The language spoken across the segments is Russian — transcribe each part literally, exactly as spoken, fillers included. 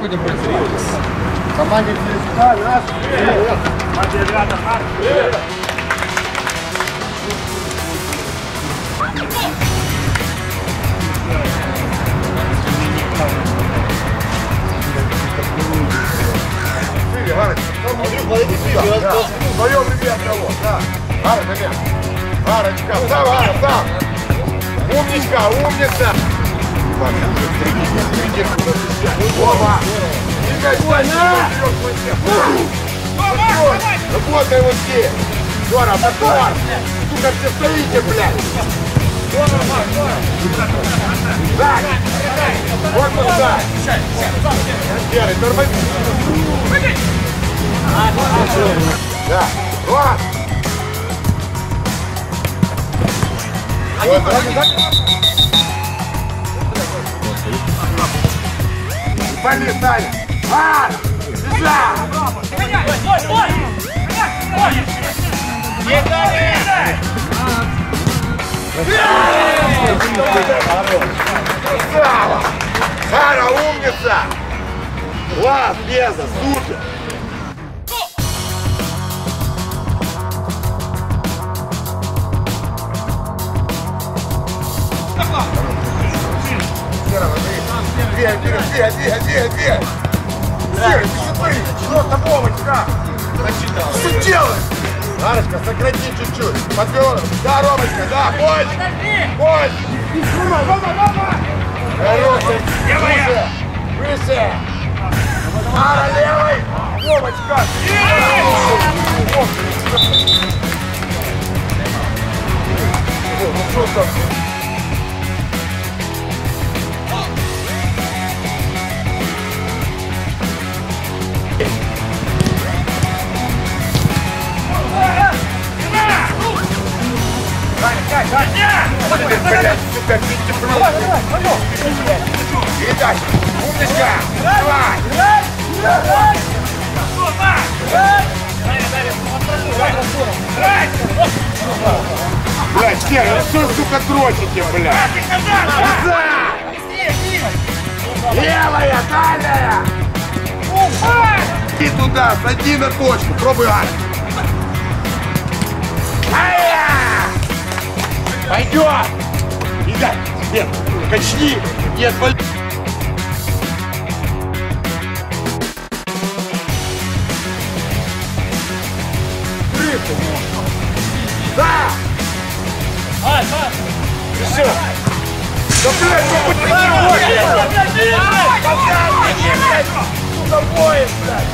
будем быстрее. Команде Филиппа наш. Команде ребята, наш. Вдвоем, ребят, кого? Да. Гара, ребят. Гарочка, сам, Гара, сам. Умничка, умница. Вова. Работай вот здесь. Жора, мотор. Сука, все стоите, блядь. Так. Вот туда. Серый, тормози. Да. Вот. Пали, Саня! А! Бежа! Красава! Сара, умница! Класс, Беза, супер! Две, две, две, две, две, две. Серый, ты смотри, просто Вовочка. Что делаешь? Арочка, сократи чуть-чуть. Подвел. Да, Ромочка, да, больше. Больше. Рома, Рома, Рома. Хороший. Выше. Выше. Ара, левый. Вовочка. Ну что там? Блядь, сука, видите, просто. Передача. Умничка. Давай. Блядь, Серый, ну что, сука, дрочите, блядь? Левая, дальняя. И туда, сади на точку, пробуй, Ань. Пойдет! Идай! Нет, качни! Нет, боль... Да! Ай, да! Все! Да, блядь, ну почему? Сука, воин, блядь!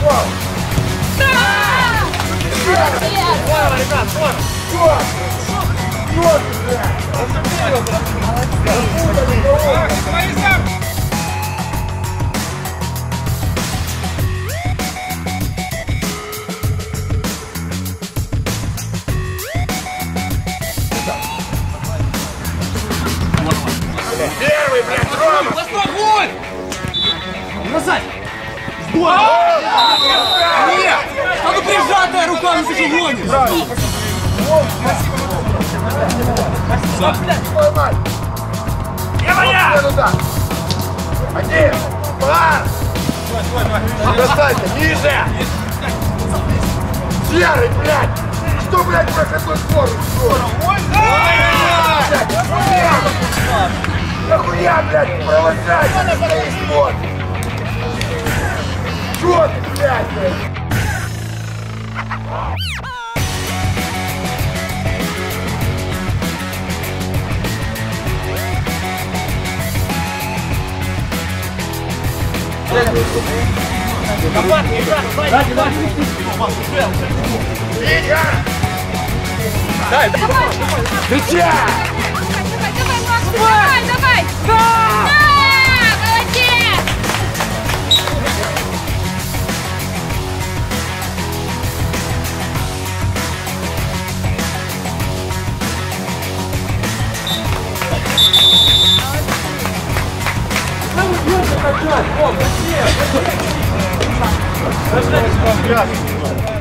Здорово, ребят, здорово! Вот, блядь! Первый, блядь, Рома! Огонь! Бросай! Нет! А ну прижатая руками, ты же гонишь! Левая! Один! Пар! Бросайся, ниже! Серый, блядь! Что, блядь, проходной скорость? Нахуя, блядь, провожать? Стоишь, вот! Чё ты, блядь, блядь? Компактный, брат, сзади, сзади! Витя! Дай, давай! Витя! Давай, давай! Да! Молодец! О,